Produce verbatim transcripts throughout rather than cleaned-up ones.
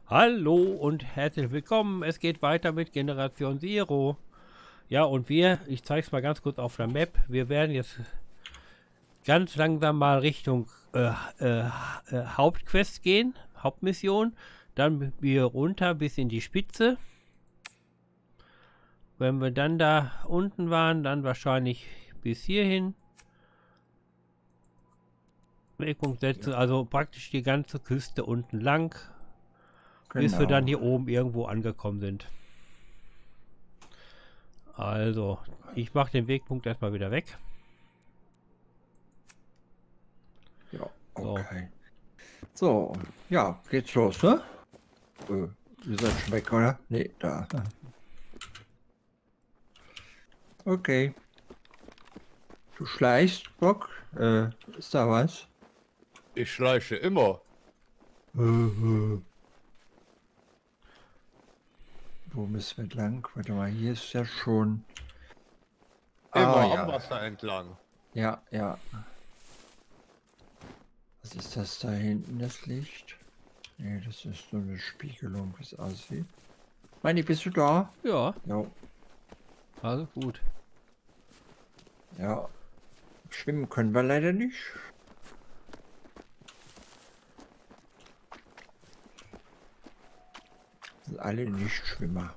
Hallo und herzlich willkommen. Es geht weiter mit Generation Zero. Ja, und wir, ich zeige es mal ganz kurz auf der Map. Wir werden jetzt ganz langsam mal Richtung äh, äh, äh, Hauptquest gehen, Hauptmission. Dann wir runter bis in die Spitze. Wenn wir dann da unten waren, dann wahrscheinlich bis hierhin. Wirkung setzen, also praktisch die ganze Küste unten lang. Genau. Bis wir dann hier oben irgendwo angekommen sind. Also, ich mache den Wegpunkt erstmal wieder weg. Ja, okay. So, so ja, geht's los, ne? Äh, ihr seid schon weg, oder? Nee, da. Okay. Du schleichst, Bock? Äh, ist da was? Ich schleiche immer. Äh, äh. Wo müssen wir lang? Warte mal, hier ist ja schon... Immer ah, am ja. Wasser entlang. Ja, ja. Was ist das da hinten, das Licht? Nee, das ist nur eine Spiegelung, wie es aussieht. Meini, bist du da? Ja. Ja. Also gut. Ja. Schwimmen können wir leider nicht. Sind alle Nichtschwimmer.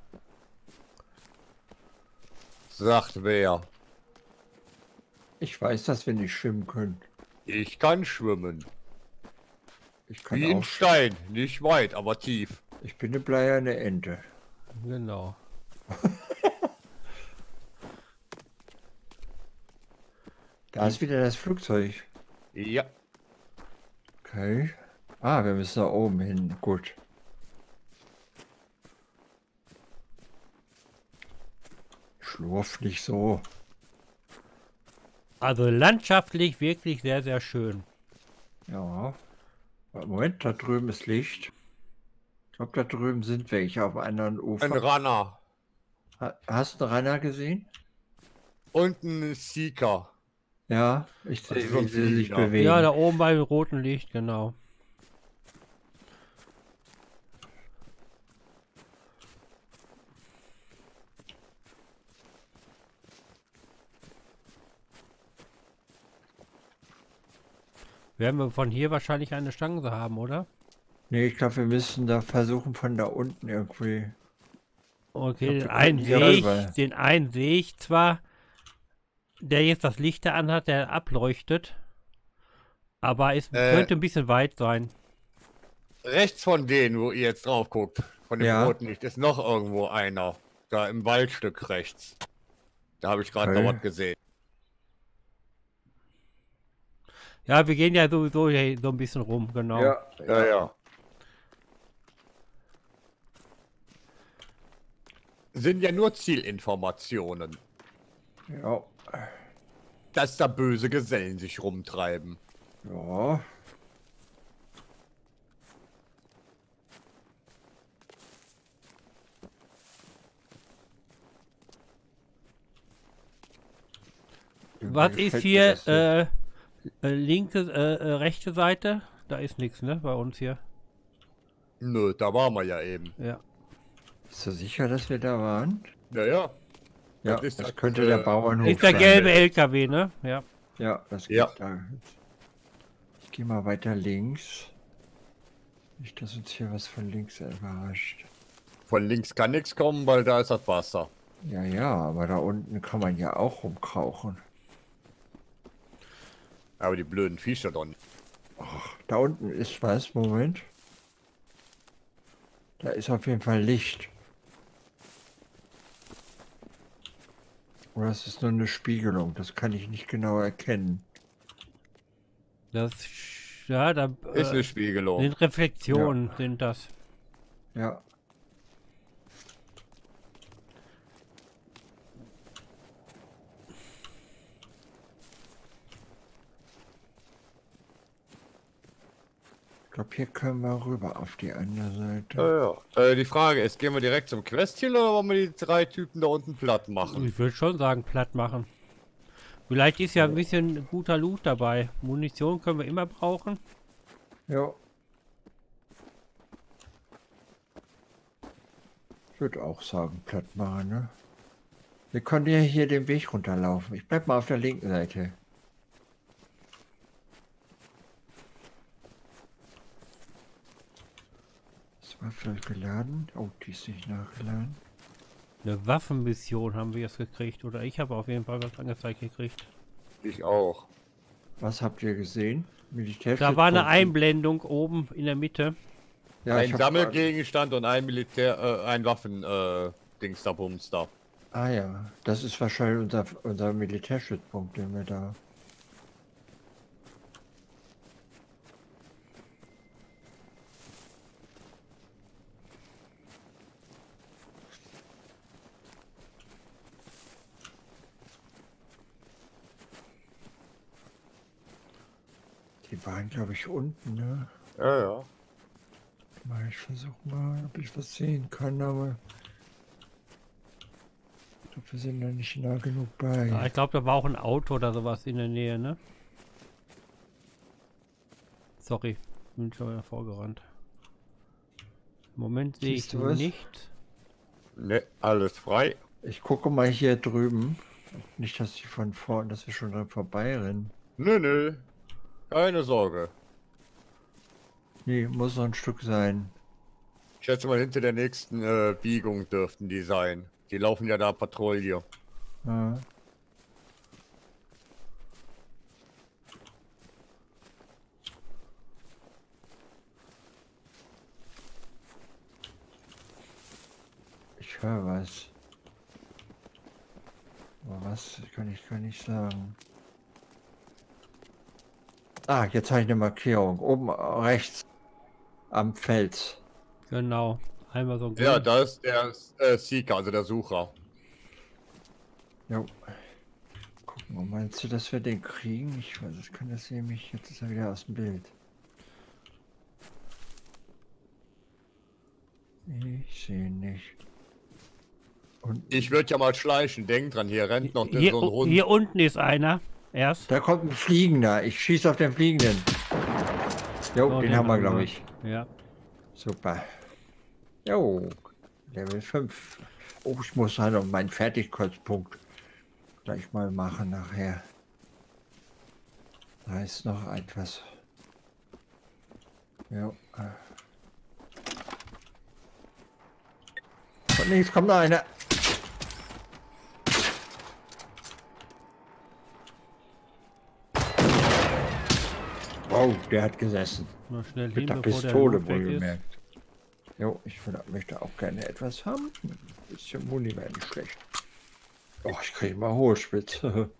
Sagt wer? Ich weiß, dass wir nicht schwimmen können. Ich kann schwimmen. Ich kann Wie auch in Stein. Nicht weit, aber tief. Ich bin eine bleierne Ente. Genau. Da ist wieder das Flugzeug. Ja. Okay. Ah, wir müssen da oben hin. Gut. Schlurf nicht so. Also landschaftlich wirklich sehr, sehr schön. Ja. Moment, da drüben ist Licht. Ich glaube, da drüben sind welche auf einem anderen Ufer. Ein Runner. Ha Hast du einen Runner gesehen? Und ein Seeker. Ja, ich sehe, Also so ein wie sie sich Flieger. bewegen. Ja, da oben beim roten Licht, genau. Werden wir von hier wahrscheinlich eine Chance haben, oder? Nee, ich glaube, wir müssen da versuchen von da unten irgendwie. Okay, Ich den glaub, wir einen könnten hier sehe ich, rüber. den einen sehe ich zwar, der jetzt das Licht da anhat, der ableuchtet. Aber es Äh. könnte ein bisschen weit sein. Rechts von denen, wo ihr jetzt drauf guckt, von dem Ja. roten Licht, ist noch irgendwo einer. Da im Waldstück rechts. Da habe ich gerade Okay. noch was gesehen. Ja, wir gehen ja sowieso hier so ein bisschen rum, genau. Ja, Ja, ja. Sind ja nur Zielinformationen. ja. Dass da böse Gesellen sich rumtreiben. Ja. Was Irgendwie ist gefällt mir hier, das hier. äh, äh, linke, äh, äh, rechte Seite? Da ist nichts, ne, bei uns hier. Nö, da waren wir ja eben. Ja. Bist du sicher, dass wir da waren? Naja. Ja, Das ist das das, könnte äh, der Bauernhof Ist der sein. gelbe L K W, ne? Ja. Ja, das geht Ja. da. Ich gehe mal weiter links. Nicht, dass uns hier was von links überrascht. Von links kann nichts kommen, weil da ist das Wasser. Ja, ja, aber da unten kann man ja auch rumkrauchen. Aber die blöden Viecher doch nicht. Da unten ist was, Moment. Da ist auf jeden Fall Licht. Oder es ist nur eine Spiegelung, das kann ich nicht genau erkennen. Das, ja, da Ist äh, eine Spiegelung. sind Reflexionen, sind das. Ja. Ich glaube, hier können wir rüber auf die andere Seite. Ja, ja. Äh, die Frage ist, gehen wir direkt zum Questchen oder wollen wir die drei Typen da unten platt machen? Ich würde schon sagen, platt machen. Vielleicht ist ja ein bisschen guter Loot dabei. Munition können wir immer brauchen. Ja. Ich würde auch sagen, platt machen, ne? Wir können ja hier den Weg runterlaufen. Ich bleib mal auf der linken Seite. Das war vielleicht geladen. Oh, die ist nicht nachgeladen. Eine Waffenmission haben wir jetzt gekriegt. Oder ich habe auf jeden Fall was angezeigt gekriegt. Ich auch. Was habt ihr gesehen? Militär. Da war eine Einblendung oben in der Mitte. Ja, ein ich hab Sammelgegenstand und ein Militär, äh, ein Waffen, äh, Dings da, Bums da. Ah ja, das ist wahrscheinlich unser, unser Militärstützpunkt, den wir da... Die waren, glaube ich, unten, ne? Ja, ja. Mal, ich versuche mal, ob ich was sehen kann, aber... Ich glaube, wir sind da nicht nah genug bei. Ja, ich glaube, da war auch ein Auto oder sowas in der Nähe, ne? Sorry, bin schon wieder vorgerannt. Im Moment sehe ich Siehst du was? nichts. Ne, alles frei. Ich gucke mal hier drüben. Nicht, dass die von vorn, dass wir schon dran vorbeirennen. Nö, nö. Keine Sorge. Nee, muss noch ein Stück sein. Ich schätze mal, hinter der nächsten äh, Biegung dürften die sein. Die laufen ja da Patrouille. Ja. Ich höre was. Aber was kann ich gar nicht sagen. Ah, jetzt habe ich eine Markierung. Oben rechts am Fels. Genau. Einmal so ein Ja, grün- da ist der äh, Seeker, also der Sucher. Jo. Gucken wir, meinst du, dass wir den kriegen? Ich weiß, das kann das nämlich. Jetzt ist er wieder aus dem Bild. Ich sehe ihn nicht. Und Ich würde ja mal schleichen, denk dran, hier rennt noch Hier, so ein Hund. hier unten ist einer. Erst. da kommt ein Fliegender. Ich schieße auf den Fliegenden. Jo, So, den, haben wir, glaube ich. Ja. Super. Jo, Level fünf. Oh, ich muss halt noch meinen Fertigkeitspunkt gleich mal machen nachher. Da ist noch etwas. Jo. Von links kommt noch einer. Wow, der hat gesessen. Mal schnell hin, Mit der bevor der Pistole Loot weg ist. wohlgemerkt. Jo, ich will, möchte auch gerne etwas haben. Ein bisschen Muni wäre nicht schlecht. Oh, ich kriege mal hohe Spitze.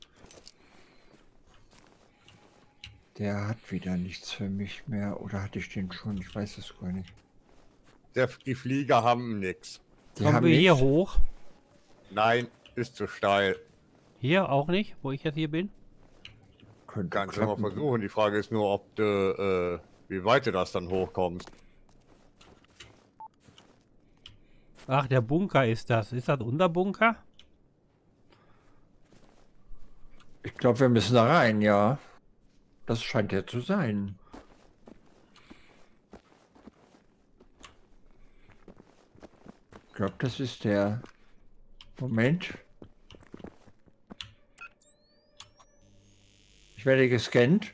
Der hat wieder nichts für mich mehr. Oder hatte ich den schon? Ich weiß es gar nicht. Der, die Flieger haben nix. Die Kommen haben wir hier nichts? hoch? Nein, ist zu steil. Hier auch nicht, wo ich jetzt hier bin? Könnte Kannst du mal klappen. versuchen. Die Frage ist nur, ob du, äh, wie weit du das dann hochkommst. Ach, der Bunker ist das. Ist das unser Bunker? Ich glaube, wir müssen da rein, ja. Das scheint ja zu sein. Ich glaube, das ist der... Moment. Ich werde gescannt.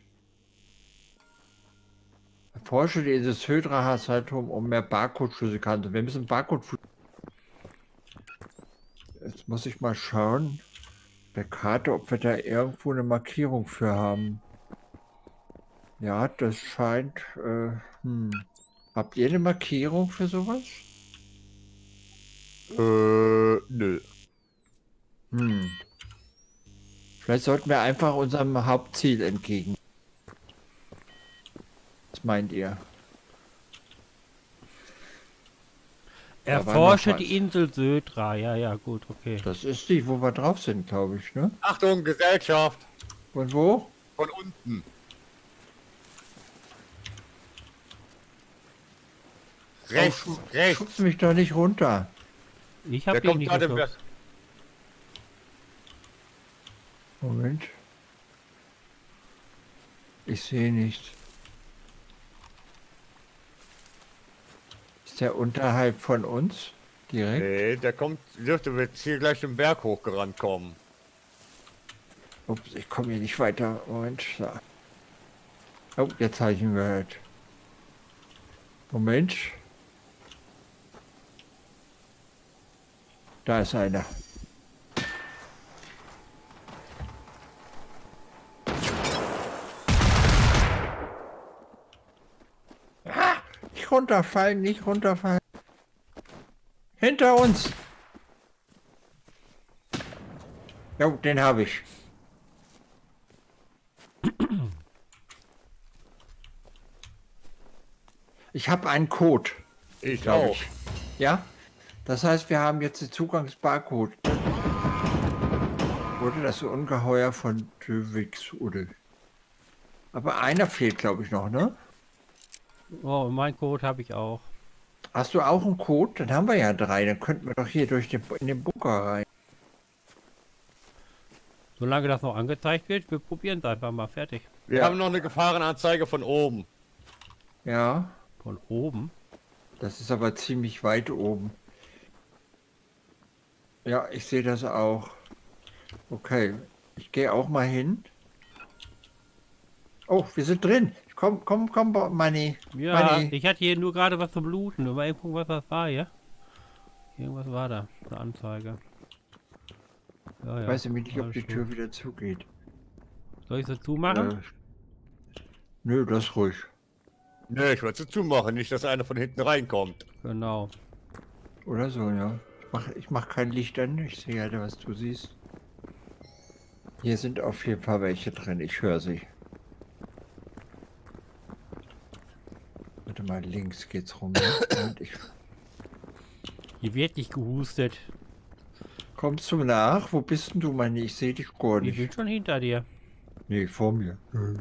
Erforsche dieses Hydra-Hasatom, um mehr Barcode-Schlüssel kannte. Wir müssen Barcode... Jetzt muss ich mal schauen. Der Karte, ob wir da irgendwo eine Markierung für haben. Ja, das scheint... Äh, hm. Habt ihr eine Markierung für sowas? Äh, nö. Hm. Vielleicht sollten wir einfach unserem Hauptziel entgegen. Was meint ihr? Da war Erforsche noch was. die Insel Södra. Ja, ja, gut, okay. Das ist die, wo wir drauf sind, glaube ich, ne? Achtung, Gesellschaft! Und wo? Von unten. Rechts, Oh, rechts. schubst mich doch nicht runter. Ich Der habe ihn kommt nicht gerade. geschubst. Moment. Ich sehe nicht. Ist der unterhalb von uns? Direkt? Nee, der kommt, dürfte jetzt hier gleich den Berg hochgerannt kommen. Ups, ich komme hier nicht weiter. Moment. So. Oh, jetzt habe ich ihn gehört. Moment. Da ist einer. Ah, nicht runterfallen, nicht runterfallen. Hinter uns. Jo, den habe ich. Ich habe einen Code. Ich Glaub auch. ich. Ja? Das heißt, wir haben jetzt den Zugangsbarcode. Wurde das Ungeheuer von Tövix oder? Aber einer fehlt, glaube ich, noch, ne? Oh, mein Code habe ich auch. Hast du auch einen Code? Dann haben wir ja drei. Dann könnten wir doch hier durch den, in den Bunker rein. Solange das noch angezeigt wird, wir probieren es einfach mal fertig. Wir Ja. haben noch eine Gefahrenanzeige von oben. Ja, Von oben. das ist aber ziemlich weit oben. Ja, ich sehe das auch. Okay, ich gehe auch mal hin. Oh, wir sind drin. Komm, komm, komm, Manni. Ja, Manni. ich hatte hier nur gerade was zum Bluten. Mal eben gucken, was das war hier. Irgendwas war da. Eine Anzeige. Ja, Ich ja. weiß nämlich nicht, ob alles die gut. Tür wieder zugeht. Soll ich sie zumachen? Äh, nö, das ist ruhig. Nee, ich wollte sie zumachen, nicht, dass einer von hinten reinkommt. Genau. Oder so, ja. Ich mach, ich mach kein Licht an. Ich sehe halt, was du siehst. Hier sind auf jeden Fall welche drin. Ich höre sie. Warte mal, links geht's rum. Ne? Und ich Hier wird nicht gehustet. kommst du nach? Wo bist denn du, Manni? Ich sehe dich gar Ich bin nicht. schon hinter dir. Nee, vor mir.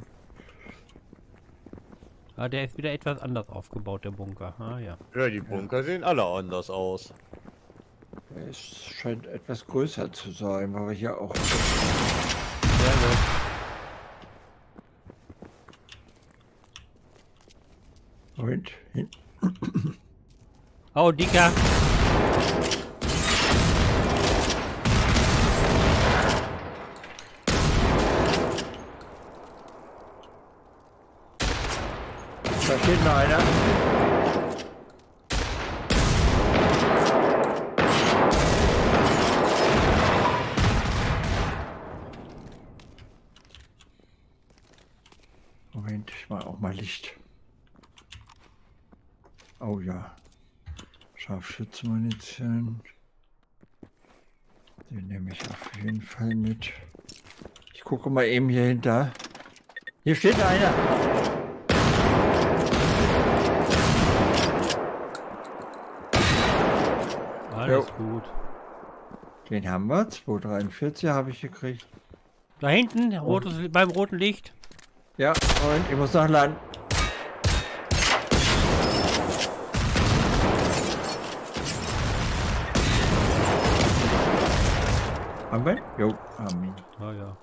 Ah, der ist wieder etwas anders aufgebaut, der Bunker. Ah ja. Ja, die Bunker sehen alle anders aus. Es scheint etwas größer zu sein, aber hier auch. Sehr gut. Moment, hin. Oh, Dicker. Da steht noch einer. Moment, ich mach auch mal Licht. Oh ja. Scharfschützenmunition. Den nehme ich auf jeden Fall mit. Ich gucke mal eben hier hinter. Hier steht einer. Alles Jo. gut. Den haben wir. zweihundertdreiundvierzig habe ich gekriegt. Da hinten, rotes, beim roten Licht. Ja, und ich muss noch landen. Haben wir? Jo, haben ihn. Ah ja.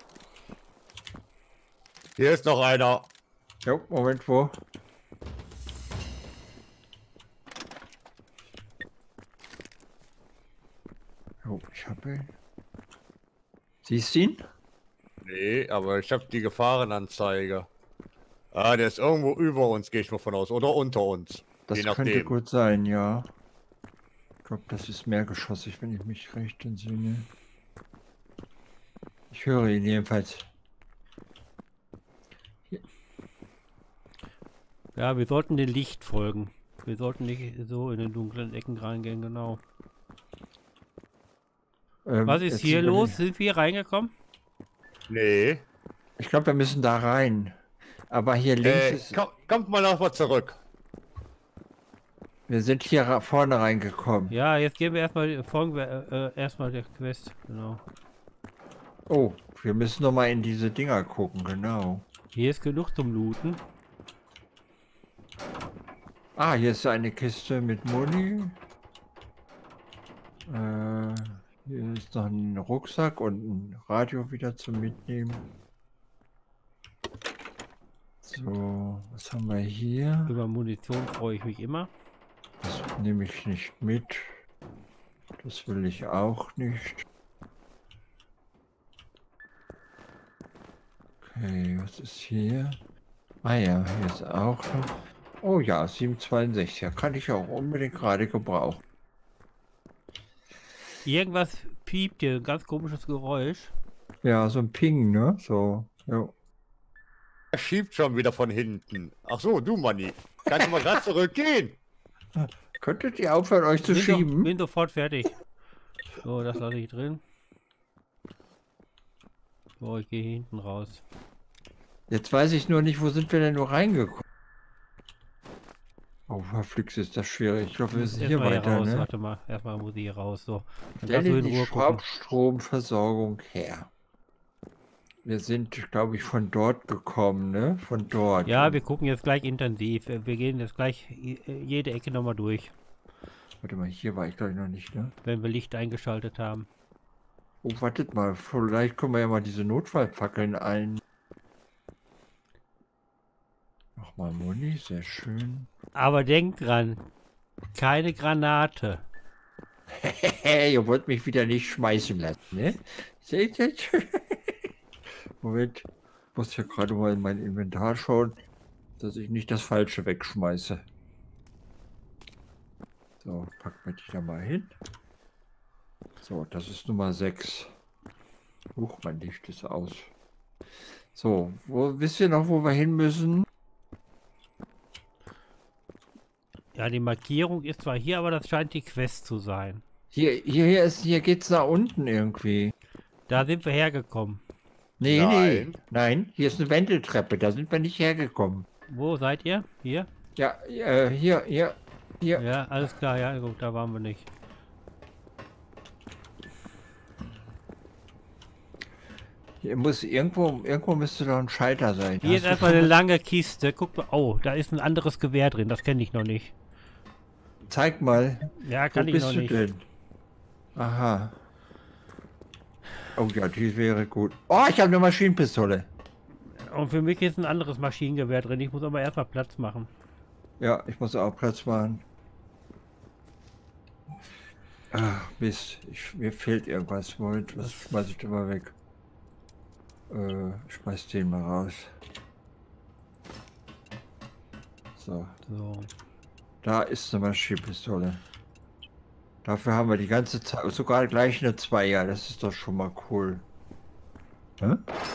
Hier ist noch einer. Jo, Moment, wo? Jo, ich habe ihn. Siehst du ihn? Nee, aber ich habe die Gefahrenanzeige. Ah, der ist irgendwo über uns, gehe ich mal von aus. Oder unter uns. Das Je könnte nachdem. gut sein, ja. Ich glaube, das ist mehrgeschossig, wenn ich mich recht entsinne. Ich höre ihn jedenfalls. Ja, wir sollten dem Licht folgen. Wir sollten nicht so in den dunklen Ecken reingehen, genau. Ähm, Was ist jetzt hier überleg- los? Sind wir hier reingekommen? Nee. Ich glaube, wir müssen da rein. Aber hier links Äh, ist... komm, kommt mal noch mal zurück. Wir sind hier ra- vorne reingekommen. Ja, jetzt gehen wir erstmal, folgen wir äh, erstmal der Quest, genau. Oh, wir müssen noch mal in diese Dinger gucken, genau. Hier ist genug zum Looten. Ah, hier ist eine Kiste mit Muni. Äh, hier ist noch ein Rucksack und ein Radio wieder zum Mitnehmen. So, was haben wir hier? Über Munition freue ich mich immer. Das nehme ich nicht mit. Das will ich auch nicht. Okay, was ist hier? Ah ja, hier ist auch noch. Oh ja, sieben zweiundsechzig. Ja, kann ich auch unbedingt gerade gebrauchen. Irgendwas piept hier, ein ganz komisches Geräusch. Ja, so ein Ping, ne? So, ja. Er schiebt schon wieder von hinten. Ach so, du Manni. Kannst du mal gerade zurückgehen? Könntet ihr aufhören, euch zu bin schieben? So, bin sofort fertig. So, das lasse ich drin. So, ich gehe hinten raus. Jetzt weiß ich nur nicht, wo sind wir denn nur reingekommen? Oh, Flix, ist das schwierig. Ich glaube, wir müssen hier Erstmal weiter, raus, ne? warte mal. Erstmal muss ich hier raus. So, dann Stell kannst du dir in die Ruhe gucken. Hauptstromversorgung her. Wir sind, glaube ich, von dort gekommen, ne? Von dort. Ja, wir gucken jetzt gleich intensiv. Wir gehen jetzt gleich jede Ecke nochmal durch, Warte mal, hier war ich glaube ich noch nicht, ne? wenn wir Licht eingeschaltet haben. Oh, wartet mal, vielleicht können wir ja mal diese Notfallfackeln ein. Nochmal Muni, sehr schön. Aber denk dran, keine Granate. Ihr wollt mich wieder nicht schmeißen lassen, ne? Seht ihr? Moment, ich muss hier gerade mal in mein Inventar schauen, dass ich nicht das Falsche wegschmeiße. So, packen wir die da mal hin. So, das ist Nummer sechs. Huch, mein Licht ist aus. So, wo, wisst ihr noch, wo wir hin müssen? Ja, die Markierung ist zwar hier, aber das scheint die Quest zu sein. Hier, hier, hier, ist, hier geht's nach unten irgendwie. Da sind wir hergekommen. Nee, Nein. nee, nein, hier ist eine Wendeltreppe, da sind wir nicht hergekommen. Wo seid ihr? Hier? Ja, äh, hier, hier, hier. Ja, alles klar, ja, gut, da waren wir nicht. Hier muss irgendwo, irgendwo müsste doch ein Schalter sein. Hier ist Hast du erstmal schon eine was- lange Kiste. Guck mal, oh, da ist ein anderes Gewehr drin, das kenne ich noch nicht. Zeig mal. Ja, Wo kann ich bist noch du nicht. denn? Aha. Oh ja, die wäre gut. Oh, ich habe eine Maschinenpistole. Und für mich ist ein anderes Maschinengewehr drin. Ich muss aber erstmal Platz machen. Ja, ich muss auch Platz machen. Ach, Mist. Ich, mir fehlt irgendwas. Moment, was schmeiß ich da mal weg? Äh, ich schmeiß den mal raus. So, So. da ist eine Maschinenpistole. Dafür haben wir die ganze Zeit, sogar gleich eine Zweier. Das ist doch schon mal cool. Hä?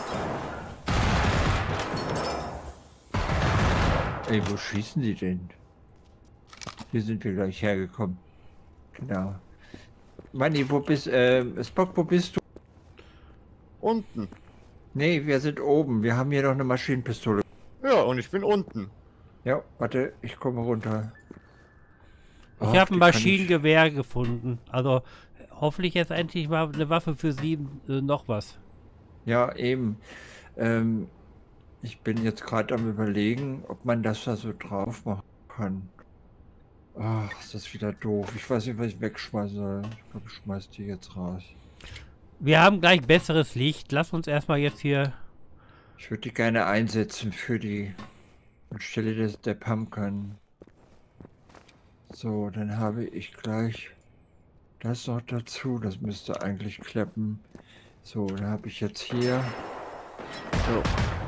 Ey, wo schießen die denn? Hier sind wir gleich hergekommen. Genau. Manni, wo bist äh, Spock, wo bist du? Unten. Nee, wir sind oben. Wir haben hier noch eine Maschinenpistole. Ja, und ich bin unten. Ja, warte, ich komme runter. Ich Ach, habe ein die kann Maschinengewehr gefunden. Also hoffentlich jetzt endlich mal eine Waffe für sieben äh, noch was. Ich, ja, eben. Ähm, ich bin jetzt gerade am Überlegen, ob man das da so drauf machen kann. Ach, ist das wieder doof. Ich weiß nicht, was ich wegschmeißen soll. Ich glaube, ich schmeiß die jetzt raus. Wir haben gleich besseres Licht. Lass uns erstmal jetzt hier. Ich würde die gerne einsetzen für die anstelle des, der Pumpkin. So, dann habe ich gleich das noch dazu. Das müsste eigentlich klappen. So, dann habe ich jetzt hier. So.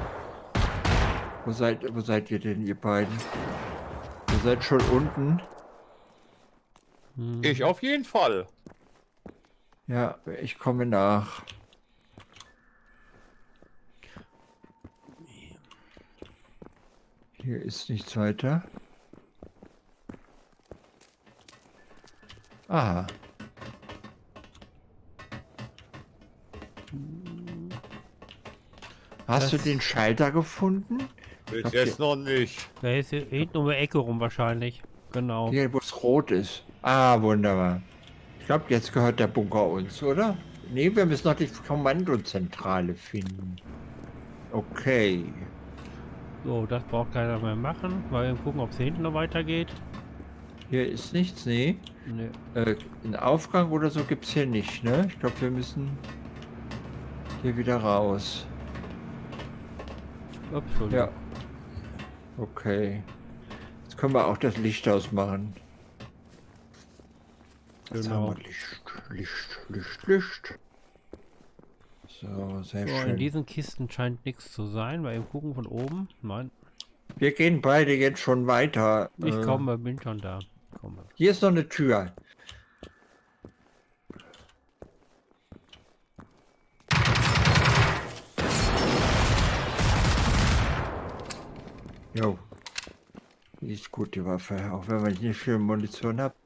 Wo seid, wo seid ihr denn, ihr beiden? Ihr seid schon unten. Hm. Ich auf jeden Fall. Ja, ich komme nach. Hier ist nichts weiter. Aha. Hast Das- du den Schalter gefunden? Bis Okay. jetzt noch nicht. Der ist hier hinten um die Ecke rum wahrscheinlich. Genau. Hier, wo es rot ist. Ah, wunderbar. Ich glaube, jetzt gehört der Bunker uns, oder? Nee, wir müssen noch die Kommandozentrale finden. Okay. So, das braucht keiner mehr machen. Mal eben gucken, ob es hier hinten noch weitergeht. Hier ist nichts, nee. Nee. Äh, einen Aufgang oder so gibt es hier nicht, ne? Ich glaube, wir müssen hier wieder raus. Ups, Entschuldigung. Ja. Okay. Jetzt können wir auch das Licht ausmachen. Jetzt Genau. haben wir Licht, Licht, Licht, Licht. So, sehr So, in schön. diesen Kisten scheint nichts zu sein, weil im Gucken von oben. Nein, Wir gehen beide jetzt schon weiter. ich Äh, komme, bin schon da. Komme. Hier ist noch eine Tür. Jo. Die ist gut, die Waffe, auch wenn man nicht viel Munition hat.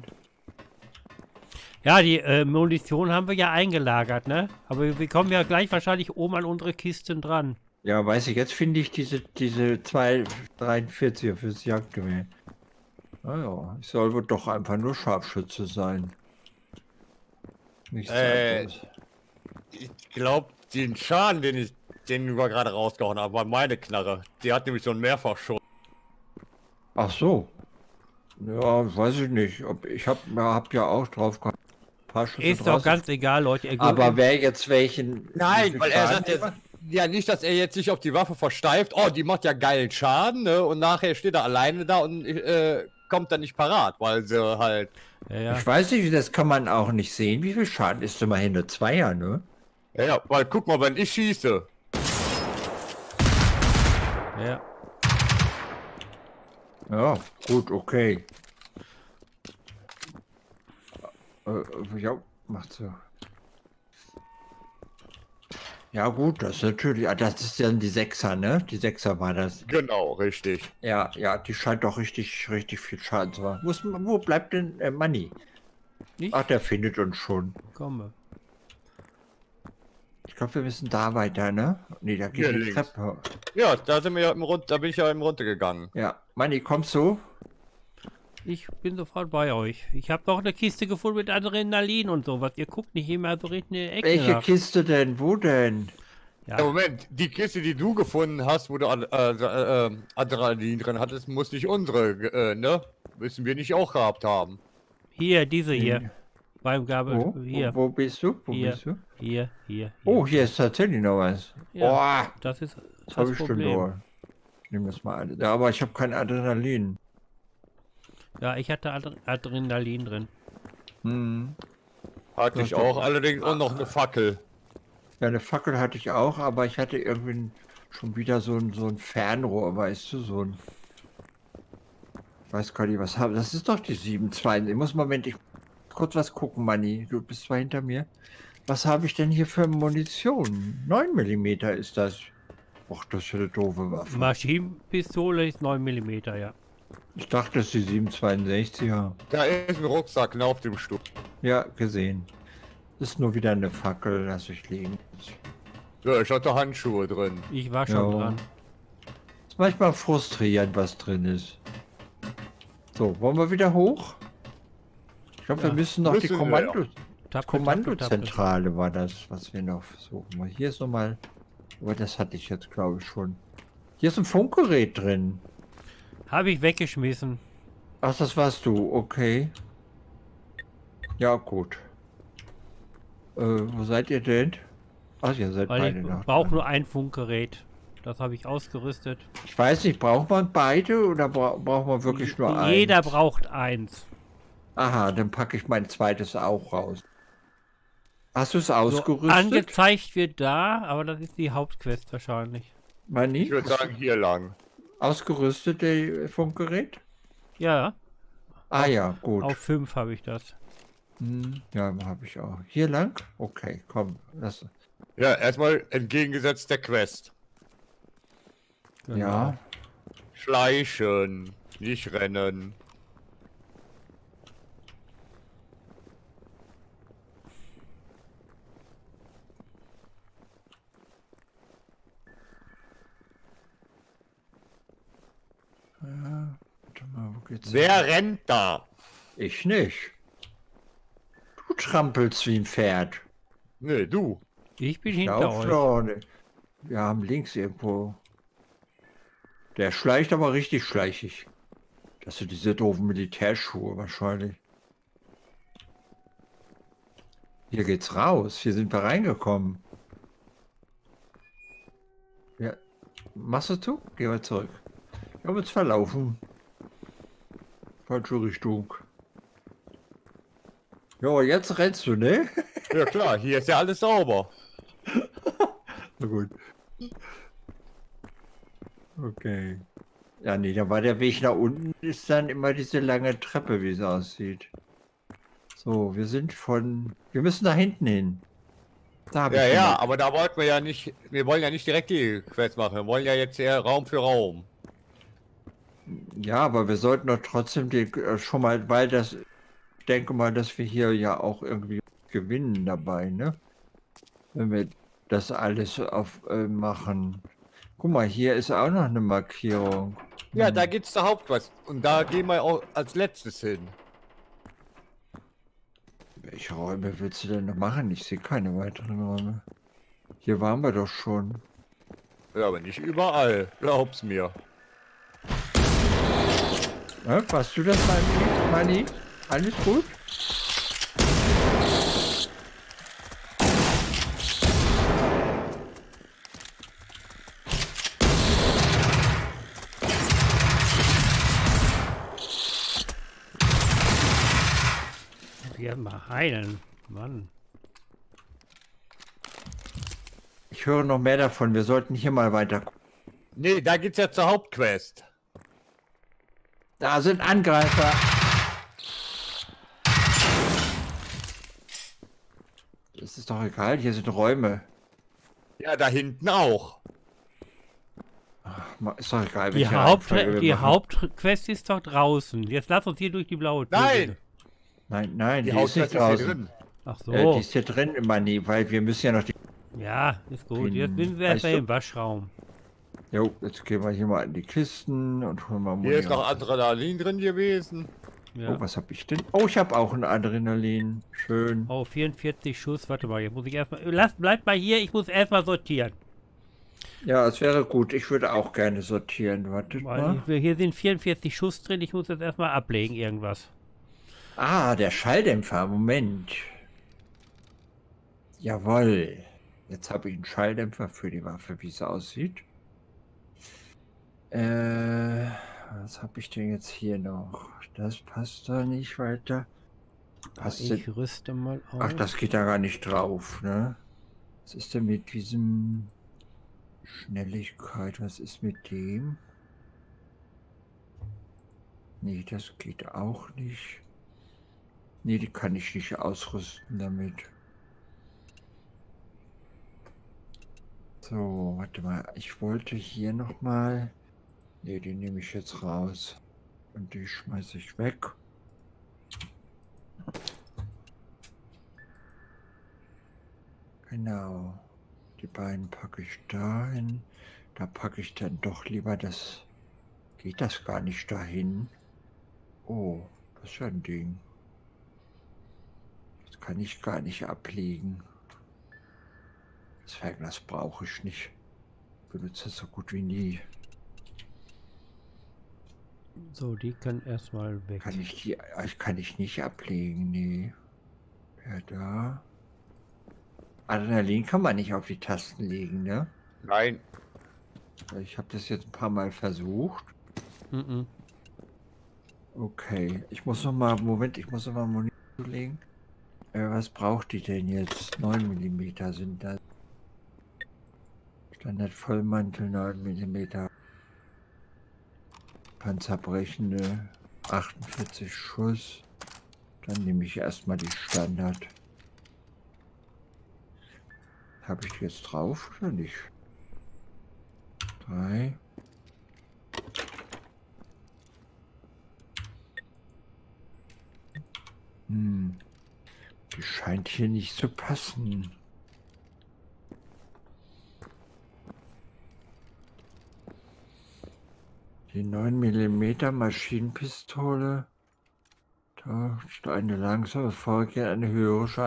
Ja, die äh, Munition haben wir ja eingelagert, ne? Aber wir, wir kommen ja gleich wahrscheinlich oben an unsere Kisten dran. Ja, weiß ich, jetzt finde ich diese, diese zwei dreiundvierziger fürs Jagdgewehr. Naja, ich soll wohl doch einfach nur Scharfschütze sein. Nichts Äh, anderes. Ich glaube, den Schaden, den ich, den wir gerade rausgehauen haben, war meine Knarre. Die hat nämlich so einen Mehrfachschuss. Ach so. Ja, weiß ich nicht. Ob, ich hab, hab ja auch drauf gehabt. Ein paar Schüsse Ist doch draußen. ganz egal, Leute. Ihr Aber geht- wer jetzt welchen... Nein, welchen weil er Schaden sagt jetzt, gemacht? ja nicht, dass er jetzt sich auf die Waffe versteift. Oh, die macht ja geilen Schaden, ne? Und nachher steht er alleine da und äh, kommt dann nicht parat, weil sie halt. ja, ja. Ich weiß nicht, das kann man auch nicht sehen. Wie viel Schaden ist immerhin eine Zweier, ne? Ja, ja, weil guck mal, wenn ich schieße. ja. Ja, gut, okay. Äh, ja, macht so. Ja gut, das ist natürlich, ah, das ist dann die Sechser, ne? Die Sechser war das. Genau, richtig. Ja, ja, die scheint doch richtig, richtig viel Schaden zu machen. Wo, ist, wo bleibt denn äh, Manni? Ich Ach, der findet uns schon. komme. Ich glaube, wir müssen da weiter, ne? Nee, da geht Hier die links. Treppe. Ja, da sind wir ja im Rund, da bin ich ja im runtergegangen. Ja, Manni, kommst du? Ich bin sofort bei euch. Ich habe noch eine Kiste gefunden mit Adrenalin und sowas. Ihr guckt nicht immer so richtig in die Ecke Welche nach. Kiste denn? Wo denn? Ja, Ja, Moment, die Kiste, die du gefunden hast, wo du Ad äh, äh, Adrenalin drin hattest, muss nicht unsere, äh, ne? Müssen wir nicht auch gehabt haben. hier, diese hier. Beim Gabel. Wo? Hier, Wo, wo bist du? Wo Hier. bist du? hier, hier, hier. Oh, hier ist tatsächlich noch was. Ja, Oh, das ist das das habe ich schon Problem. durch. Ich nehme das mal an. Ja, aber ich habe kein Adrenalin. Ja, ich hatte Adre Adrenalin drin. Hm. Hatte Das ich ist auch, doch- allerdings auch noch eine Fackel. Ja, eine Fackel hatte ich auch, aber ich hatte irgendwie schon wieder so ein, so ein Fernrohr, weißt du, so ein... Ich weiß gar nicht, was habe. Das ist doch die sieben zwei. Ich muss Moment, ich kurz was gucken, Manni. Du bist zwar hinter mir. Was habe ich denn hier für Munition? neun Millimeter ist das. Och, das ist eine doofe Waffe. Maschinenpistole ist neun Millimeter, ja. Ich dachte, das ist die sieben zweiundsechziger. Da ist ein Rucksack ne, auf dem Stuhl. Ja, gesehen. Ist nur wieder eine Fackel, lass ich liegen. Ja, ich hatte Handschuhe drin. Ich war schon Ja. dran. Ist manchmal frustrierend, was drin ist. So, wollen wir wieder hoch? Ich glaube, wir Ja, müssen noch die müssen wir, Kommando... Tappe, tappe, tappe. Kommandozentrale war das, was wir noch versuchen. Hier ist nochmal... Aber das hatte ich jetzt, glaube ich, schon. Hier ist ein Funkgerät drin. Habe ich weggeschmissen. Ach, das warst du. Okay. Ja, gut. Äh, wo seid ihr denn? Ach, ihr seid Weil beide ich noch. brauche da. nur ein Funkgerät. Das habe ich ausgerüstet. Ich weiß nicht, braucht man beide oder bra braucht man wirklich nur eins? Jeder braucht eins. Aha, dann packe ich mein zweites auch raus. Hast du es So, ausgerüstet? angezeigt wird da, aber das ist die Hauptquest wahrscheinlich. Manni? Ich würde sagen, hier lang. Ausgerüstet, der Funkgerät? Ja, Ah ja, gut. auf fünf habe ich das. Hm, ja, habe ich auch. Hier lang? Okay, komm. Lass. Ja, erstmal entgegengesetzt der Quest. Genau. Ja. Schleichen, nicht rennen. Warte mal, wo geht's? Wer rennt da? Ich nicht. Du trampelst wie ein Pferd. Nee, du. Ich bin Ich hinter lauf euch. vorne. Wir haben links irgendwo. Der schleicht aber richtig schleichig. Das sind diese doofen Militärschuhe wahrscheinlich. Hier geht's raus. Hier sind wir reingekommen. Ja. Machst du zu? Gehen wir zurück. Wir haben uns verlaufen. Falsche Richtung. Jo, jetzt rennst du, ne? Ja klar, hier ist ja alles sauber. Na gut. Okay. Ja, nee, da war der Weg nach unten, ist dann immer diese lange Treppe, wie es aussieht. So, wir sind von... Wir müssen da hinten hin. Da hab Ja, ich ja, schon aber da wollten wir ja nicht, wir wollen ja nicht direkt die Quest machen, wir wollen ja jetzt eher Raum für Raum. mal... Ja, aber wir sollten doch trotzdem die, äh, schon mal, weil das... Ich denke mal, dass wir hier ja auch irgendwie gewinnen dabei, ne? Wenn wir das alles auf äh, machen. Guck mal, hier ist auch noch eine Markierung. Ja, Hm. da geht's zur Hauptquest und da gehen wir auch als letztes hin. Welche Räume willst du denn noch machen? Ich sehe keine weiteren Räume. Hier waren wir doch schon. Ja, aber nicht überall, glaub's mir. Ja, warst du das, Mani? Mani? Alles gut? Wir mal heilen. Mann. Ich höre noch mehr davon. Wir sollten hier mal weiter gucken. Nee, da geht's ja zur Hauptquest. Da sind Angreifer. Das ist doch egal. Hier sind Räume. Ja, da hinten auch. Ach, ist doch egal. Die, welche Haupt Reihenfolge wir die machen. Hauptquest ist doch draußen. Jetzt lass uns hier durch die blaue Tür. Nein! bitte. Nein, nein, Die die, ist nicht Hauptquest ist hier draußen. drin. Ach so. Äh, die ist hier drin, Mani, weil wir müssen ja noch die... Ja, ist gut. Den- Jetzt sind wir weißt erstmal du? im Waschraum. Jo, jetzt gehen wir hier mal in die Kisten und holen mal Hier ist noch Munition. Adrenalin drin gewesen. Ja. Oh, was habe ich denn? Oh, ich habe auch ein Adrenalin. Schön. Oh, vierundvierzig Schuss. Warte mal, jetzt muss ich erstmal. Lass, bleib mal hier, ich muss erstmal sortieren. Ja, es wäre gut. Ich würde auch gerne sortieren. Wartet Weil mal. ich, hier sind vierundvierzig Schuss drin, ich muss jetzt erstmal ablegen, irgendwas. Ah, der Schalldämpfer. Moment. Jawohl. Jetzt habe ich einen Schalldämpfer für die Waffe, wie es aussieht. Äh, was habe ich denn jetzt hier noch? Das passt da nicht weiter. Passt Ich denn? rüste mal auf. Ach, das geht da gar nicht drauf, ne? Was ist denn mit diesem Schnelligkeit? Was ist mit dem? Nee, das geht auch nicht. Nee, die kann ich nicht ausrüsten damit. So, warte mal. Ich wollte hier noch mal. Nee, die nehme ich jetzt raus. Und die schmeiße ich weg. Genau. Die beiden packe ich dahin. Da packe ich dann doch lieber das. Geht das gar nicht dahin? Oh, das ist ja ein Ding. Das kann ich gar nicht ablegen. Das das brauche ich nicht. Ich benutze das so gut wie nie. So, die können erstmal weg. Kann ich die. Ich kann ich nicht ablegen, nee. Ja, da. Adrenalin kann man nicht auf die Tasten legen, ne? Nein. Ich habe das jetzt ein paar Mal versucht. Mhm. Okay, ich muss noch mal, Moment, ich muss noch mal Munition legen. Äh, was braucht die denn jetzt? neun Millimeter sind das. Standard Vollmantel neun Millimeter. Panzerbrechende achtundvierzig Schuss. Dann nehme ich erstmal die Standard. Habe ich die jetzt drauf oder nicht? Drei. Hm. Die scheint hier nicht zu passen. Die neun Millimeter Maschinenpistole. Da ist eine langsame Folge, eine höhere Schei.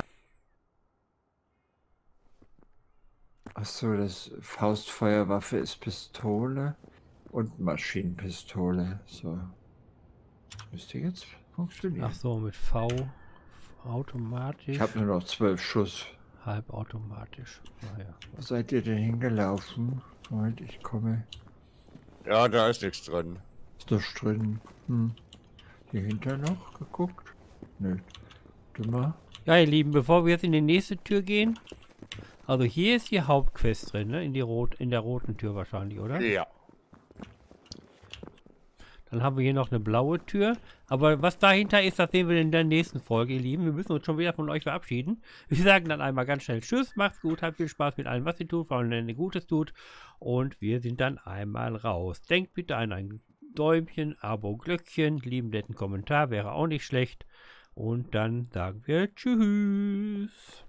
Achso, das Faustfeuerwaffe ist Pistole und Maschinenpistole. So. Das müsste jetzt funktionieren. Ach so, mit V automatisch. Ich habe nur noch zwölf Schuss. Halbautomatisch. Naja. Wo seid ihr denn hingelaufen? Moment, ich komme. Ja, da ist nichts drin. Ist das drin? Hm. Hier hinter noch geguckt? Nö. Warte mal. Ja, ihr Lieben, bevor wir jetzt in die nächste Tür gehen. Also hier ist die Hauptquest drin, ne? In, die Rot in der roten Tür wahrscheinlich, oder? Ja. Dann haben wir hier noch eine blaue Tür. Aber was dahinter ist, das sehen wir in der nächsten Folge, ihr Lieben. Wir müssen uns schon wieder von euch verabschieden. Wir sagen dann einmal ganz schnell Tschüss, macht's gut, habt viel Spaß mit allem, was ihr tut, vor allem wenn ihr Gutes tut. Und wir sind dann einmal raus. Denkt bitte an ein Däumchen, Abo, Glöckchen, lieben netten Kommentar, wäre auch nicht schlecht. Und dann sagen wir Tschüss.